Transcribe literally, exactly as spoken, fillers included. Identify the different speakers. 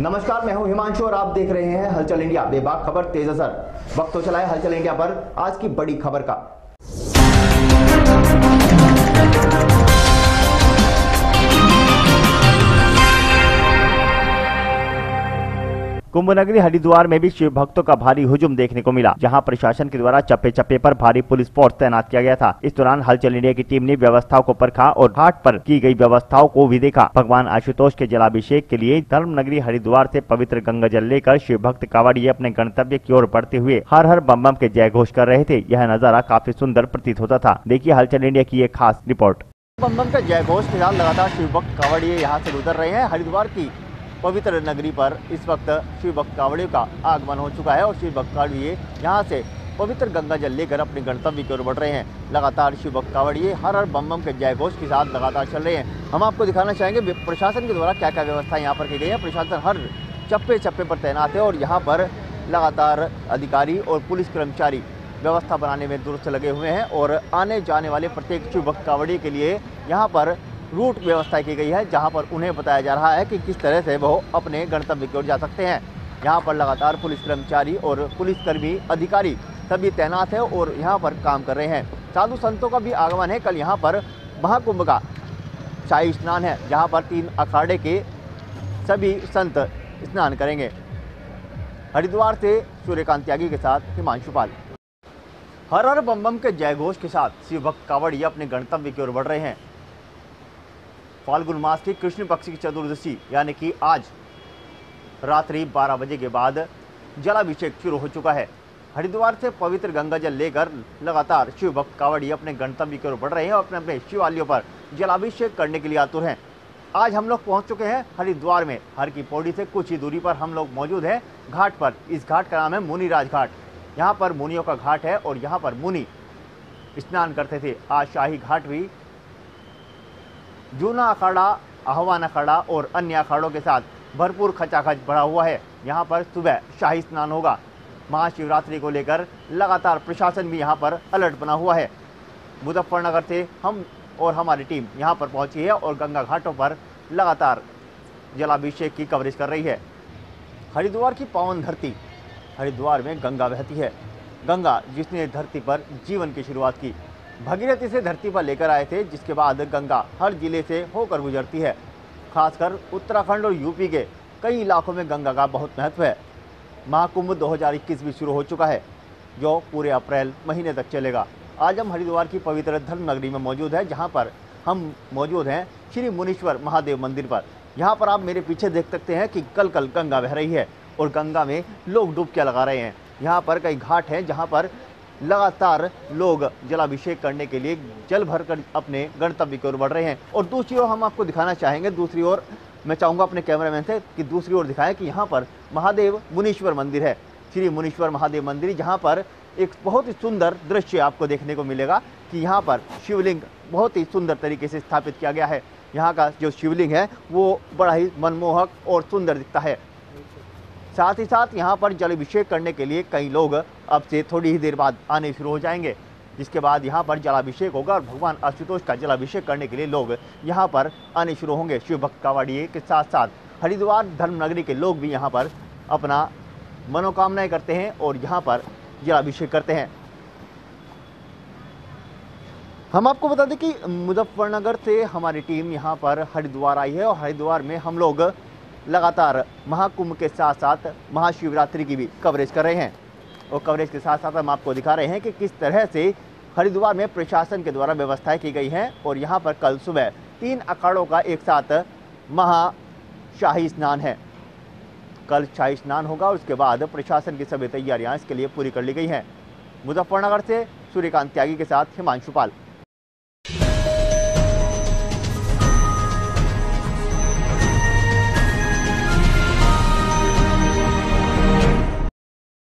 Speaker 1: नमस्कार, मैं हूं हिमांशु और आप देख रहे हैं हलचल इंडिया। बेबाक खबर तेज असर। वक्त तो चला है हलचल इंडिया पर आज की बड़ी खबर का। कुंभ नगरी हरिद्वार में भी शिव भक्तों का भारी हुजूम देखने को मिला, जहां प्रशासन के द्वारा चप्पे चप्पे पर भारी पुलिस फोर्स तैनात किया गया था। इस दौरान हलचल इंडिया की टीम ने व्यवस्थाओं को परखा और घाट पर की गई व्यवस्थाओं को भी देखा। भगवान आशुतोष के जलाभिषेक के लिए धर्म नगरी हरिद्वार से पवित्र गंगा जल लेकर शिव भक्त कांवड़िए अपने गंतव्य की ओर बढ़ते हुए हर हर बम बम के जय घोष कर रहे थे। यह नजारा काफी सुंदर प्रतीत होता था। देखिए हलचल इंडिया की एक खास रिपोर्ट।
Speaker 2: बम बम के जय घोष के साथ लगातार शिव भक्त कांवड़िए यहाँ से गुजर रहे हैं। हरिद्वार की पवित्र नगरी पर इस वक्त शिव भक्त कांवड़ियों का आगमन हो चुका है और शिव भक्त कांवड़िए यहाँ से पवित्र गंगा जल लेकर अपने गंतव्य की ओर बढ़ रहे हैं। लगातार शिव भक्त कांवड़िए हर हर बम बम के जय घोष के साथ लगातार चल रहे हैं। हम आपको दिखाना चाहेंगे प्रशासन के द्वारा क्या क्या व्यवस्था यहाँ पर की गई है। प्रशासन हर चप्पे चप्पे पर तैनात है और यहाँ पर लगातार अधिकारी और पुलिस कर्मचारी व्यवस्था बनाने में दुरुस्त लगे हुए हैं और आने जाने वाले प्रत्येक शिव भक्त कांवड़िए के लिए यहाँ पर रूट व्यवस्था की गई है, जहां पर उन्हें बताया जा रहा है कि किस तरह से वो अपने गंतव्य की ओर जा सकते हैं। यहां पर लगातार पुलिस कर्मचारी और पुलिसकर्मी अधिकारी सभी तैनात हैं और यहां पर काम कर रहे हैं। साधु संतों का भी आगमन है। कल यहां पर महाकुंभ का शाही स्नान है, जहां पर तीन अखाड़े के सभी संत स्नान करेंगे। हरिद्वार से सूर्यकांत त्यागी के साथ हिमांशु पाल। हर हर बम बम के जय घोष के साथ शिव भक्त कांवड़िए अपने गंतव्य की ओर बढ़ रहे हैं। फाल्गुन मास की कृष्ण पक्ष की चतुर्दशी यानी कि आज रात्रि बारह बजे के बाद जलाभिषेक शुरू हो चुका है। हरिद्वार से पवित्र गंगा जल लेकर लगातार शिव भक्त कांवड़िए अपने गंतव्य की ओर बढ़ रहे हैं और अपने अपने शिवालयों पर जलाभिषेक करने के लिए आतुर हैं। आज हम लोग पहुंच चुके हैं हरिद्वार में। हर की पौड़ी से कुछ ही दूरी पर हम लोग मौजूद हैं घाट पर। इस घाट का नाम है मुनिराज घाट। यहाँ पर मुनियों का घाट है और यहाँ पर मुनि स्नान करते थे। आज शाही घाट भी जूना अखाड़ा, आह्वान अखाड़ा और अन्य अखाड़ों के साथ भरपूर खचाखच भरा हुआ है। यहाँ पर सुबह शाही स्नान होगा। महाशिवरात्रि को लेकर लगातार प्रशासन भी यहाँ पर अलर्ट बना हुआ है। मुजफ्फरनगर से हम और हमारी टीम यहाँ पर पहुँची है और गंगा घाटों पर लगातार जलाभिषेक की कवरेज कर रही है। हरिद्वार की पावन धरती, हरिद्वार में गंगा बहती है। गंगा जिसने धरती पर जीवन की शुरुआत की, भगीरथी से धरती पर लेकर आए थे, जिसके बाद गंगा हर जिले से होकर गुजरती है। खासकर उत्तराखंड और यूपी के कई इलाकों में गंगा का बहुत महत्व है। महाकुंभ दो हज़ार इक्कीस भी शुरू हो चुका है, जो पूरे अप्रैल महीने तक चलेगा। आज हम हरिद्वार की पवित्र धर्म नगरी में मौजूद हैं, जहां पर हम मौजूद हैं श्री मुनीश्वर महादेव मंदिर पर। यहाँ पर आप मेरे पीछे देख सकते हैं कि कल कल गंगा बह रही है और गंगा में लोग डुबकियाँ लगा रहे हैं। यहाँ पर कई घाट हैं जहाँ पर लगातार लोग जलाभिषेक करने के लिए जल भरकर अपने गंतव्य की ओर बढ़ रहे हैं। और दूसरी ओर हम आपको दिखाना चाहेंगे, दूसरी ओर मैं चाहूँगा अपने कैमरामैन से कि दूसरी ओर दिखाएं कि यहाँ पर महादेव मुनीश्वर मंदिर है, श्री मुनीश्वर महादेव मंदिर, जहाँ पर एक बहुत ही सुंदर दृश्य आपको देखने को मिलेगा कि यहाँ पर शिवलिंग बहुत ही सुंदर तरीके से स्थापित किया गया है। यहाँ का जो शिवलिंग है वो बड़ा ही मनमोहक और सुंदर दिखता है। साथ ही साथ यहाँ पर जलाभिषेक करने के लिए कई लोग अब से थोड़ी ही देर बाद आने शुरू हो जाएंगे, जिसके बाद यहाँ पर जलाभिषेक होगा और भगवान आशुतोष का जलाभिषेक करने के लिए लोग यहाँ पर आने शुरू होंगे। शिव भक्त कांवड़िए के साथ साथ हरिद्वार धर्म नगरी के लोग भी यहाँ पर अपना मनोकामनाएं करते हैं और यहाँ पर जलाभिषेक करते हैं। हम आपको बता दें कि मुजफ्फरनगर से हमारी टीम यहाँ पर हरिद्वार आई है और हरिद्वार में हम लोग लगातार महाकुंभ के साथ साथ महाशिवरात्रि की भी कवरेज कर रहे हैं और कवरेज के साथ साथ हम आपको दिखा रहे हैं कि किस तरह से हरिद्वार में प्रशासन के द्वारा व्यवस्थाएं की गई हैं। और यहाँ पर कल सुबह तीन अखाड़ों का एक साथ महाशाही स्नान है। कल शाही स्नान होगा, उसके बाद प्रशासन की सभी तैयारियां इसके लिए पूरी कर ली गई हैं। मुजफ्फरनगर से सूर्यकांत त्यागी के साथ हिमांशु पाल।